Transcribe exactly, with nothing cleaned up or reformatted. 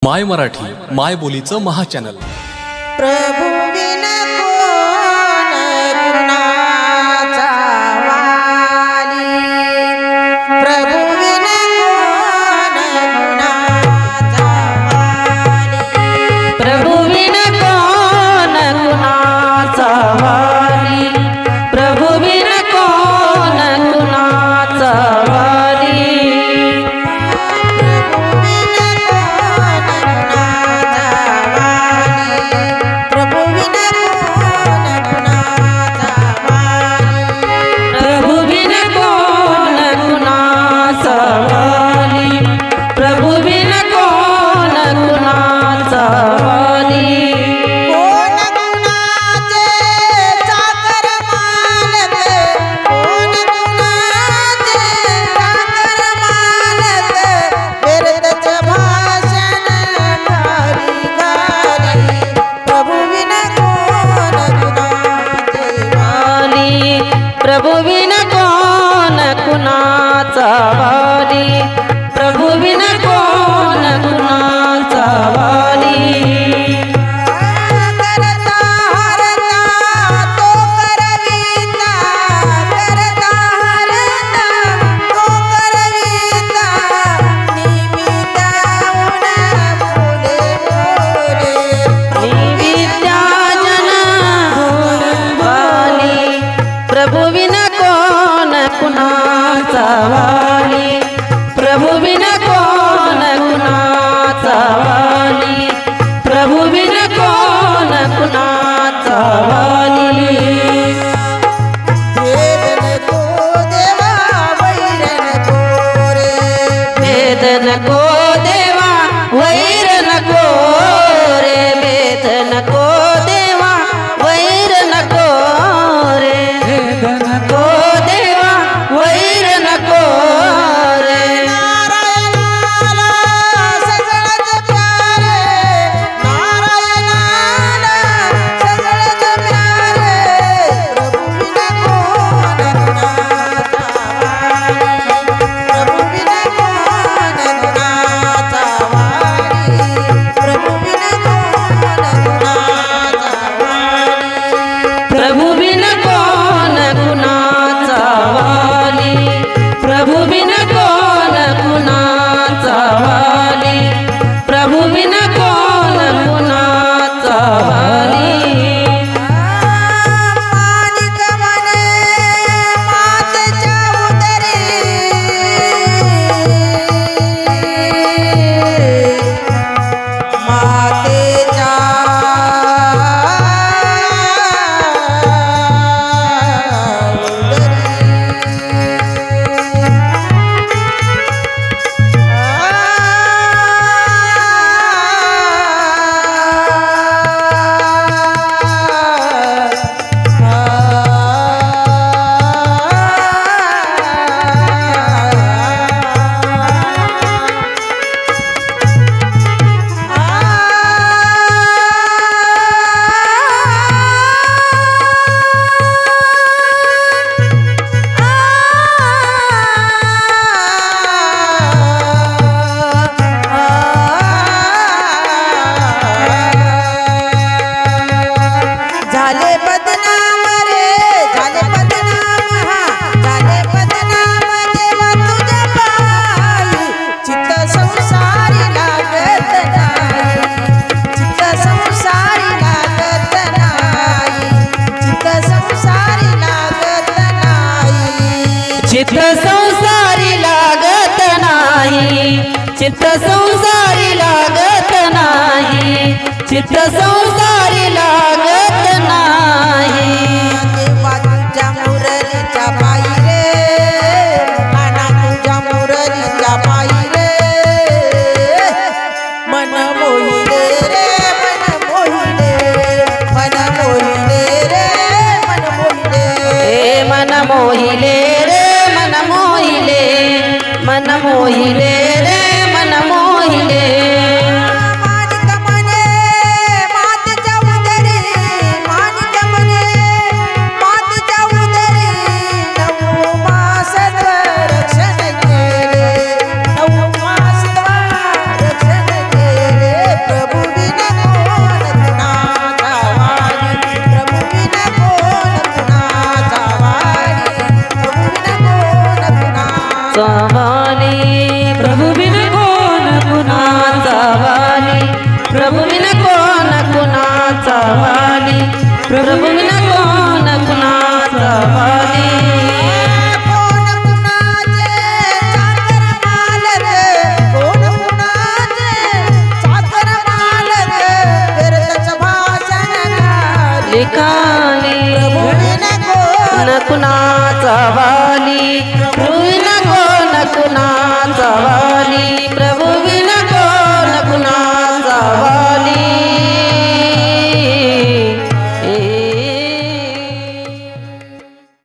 माय मराठी माय बोलीचं महाचॅनल। प्रभु विन कोण कुणाचा वाली, प्रभु विन कोण कुणाचा वाली, प्रभु विन कोण कुणाचा वाली, प्रभु विन कोण कुणाचा वाली, प्रभु विन कोण कुणाचा वाली, प्रभु विन कोण कुणाचा वाली, करता हरता तो करविता, करता हरता तो करविता, निमित्ताहून बोले बोले, निविद्या जन वाली, प्रभु विन कोण कुणाचा वाली, प्रभु विन कोण कुणाचा वाली, प्रभु विन कोण कुणाचा वाली, भेद नको देवा वैर नको रे, भेद नको देवा वैर नको रे, भेद नको देवा वैर नको रे, भेद नको देवा वैर नको रे, नारायणाला सगळंच प्यारे, नारायणाला सगळंच प्यारे, प्रभु विन कोण कुणाचा वाली, प्रभु विन कोण कुणाचा वाली, प्रभु विन कोण कुणाचा वाली, प्रभु बिन कोण कुणाचा वाली, प्रभु बिन कोण कुणाचा वाली, प्रभु बिन कोण कुणाचा वाली, माणिक म्हणे मातेच्या उदरी, मातेच्या झाले बदनाम रे, झाले बदनाम, हा झाले बदनाम देवा तुझ्या पायी, चित्त संसारी लागत नाही, चित्त संसारी लागत नाही, चित्त संसारी लागत नाही, चित्त संसारी लागत नाही, चित्त संसारी लागत नाही, चित्त संसारी लागत नाही, देवा तुझ्या मुरलीच्या पायी रे, मना तुझ्या मुरलीच्या पायी रे, मन मोहिले रे, मन मोहिले, मन मोहिले रे, मन मोहिले, हे मन मोहिले रे, मन मोहिले, मन मोहिले रे, मन मोहिले, माणिक म्हणे मातेच्या उदरी, माणिक म्हणे मातेच्या उदरी, नऊ मास रक्षण केले, नऊ मास रक्षण केले, प्रभू विना कोण कुणाचा वाली कोण कुणाचे चाकर मालक कोण कुणाचे चाकर मालक फिरतच भाषण लिखाणी प्रभू विना कोण न कुणाचा वाली प्रभू विना कोण कुणाचा वाली